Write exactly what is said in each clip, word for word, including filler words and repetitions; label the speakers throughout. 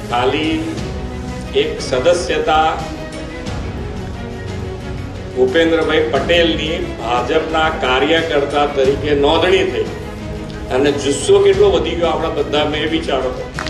Speaker 1: ખાલી એક સદસ્યતા ભૂપેન્દ્રભાઈ પટેલની ભાજપના કાર્યકર્તા તરીકે નોંધણી થઈ અને જુસ્સો કેટલો વધી ગયો આપણા બધા મેં વિચારો.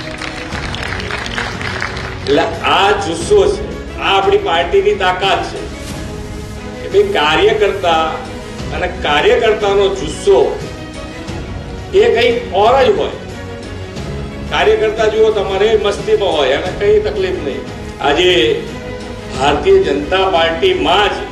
Speaker 1: એટલે આ જુસ્સો છે, આ આપણી પાર્ટીની તાકાત છે કે ભાઈ કાર્યકર્તા અને કાર્યકર્તાનો જુસ્સો એ કંઈક ઓર જ હોય. કાર્યકર્તા જુઓ તમારે મસ્તીમાં હોય અને કઈ તકલીફ નહીં. આજે ભારતીય જનતા પાર્ટીમાં જ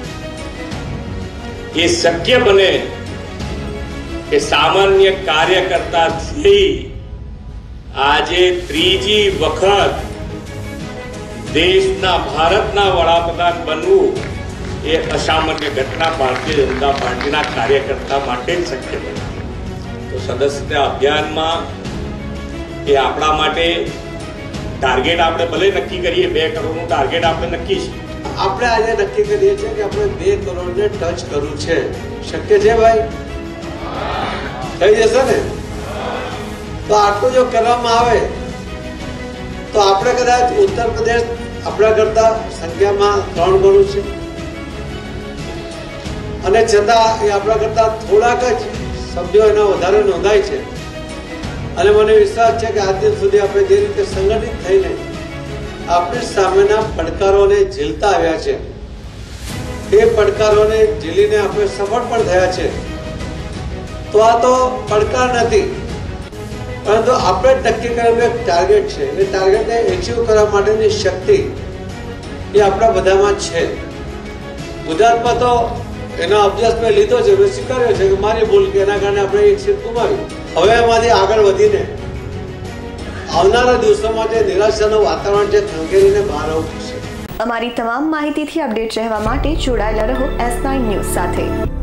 Speaker 1: એ શક્ય બને કે સામાન્ય કાર્યકર્તાથી આજે ત્રીજી વખત દેશના ભારતના વડાપ્રધાન બનવું એ અસામાન્ય ઘટના ભારતીય જનતા પાર્ટીના કાર્યકર્તા માટે જ શક્ય બને. તો સદસ્યતા અભિયાનમાં એ આપણા માટે ટાર્ગેટ આપણે ભલે નક્કી કરીએ, બે કરોડનું ટાર્ગેટ આપણે નક્કી છે.
Speaker 2: આપણે આજે નક્કી કરીએ છીએ કે આપણે બે કરોડને ટચ કરવું છે. શક્ય છે ભાઈ? થઈ જશે ને? તો આટલું જો કરવામાં આવે તો આપણે કદાચ ઉત્તર પ્રદેશ આપણા કરતા સંખ્યામાં ત્રણ ગણું છે અને છતાં એ આપણા કરતા થોડાક જ સભ્યો એના વધારે નોંધાય છે. અને મને વિશ્વાસ છે કે આજ દિન સુધી આપણે જે રીતે સંગઠિત થઈને આપણી સામેના પડકારોને ઝીલતા આવ્યા છે, તે પડકારોને ઝીલીને આપણે સફળ પણ થયા છે. તો આ તો પડકાર નથી, પરંતુ આપણે નક્કી કરેલું એક ટાર્ગેટ છે. એ ટાર્ગેટને એચીવ કરવા માટેની શક્તિ એ આપણા બધામાં છે. ગુજરાતમાં તો એનો અભ્યાસ મેં લીધો છે, મેં સ્વીકાર્યો છે કે મારી ભૂલ કે એના કારણે આપણે એક સીટ ગુમાવી. હવે એમાંથી આગળ વધીને આવનારા દિવસોમાં જે નિરાશાનું વાતાવરણ છે ખંખેરીને બહાર આવવું પડશે.
Speaker 3: અમારી તમામ માહિતીથી અપડેટ રહેવા માટે જોડાયેલા રહો એસ નાઇન ન્યૂઝ સાથે.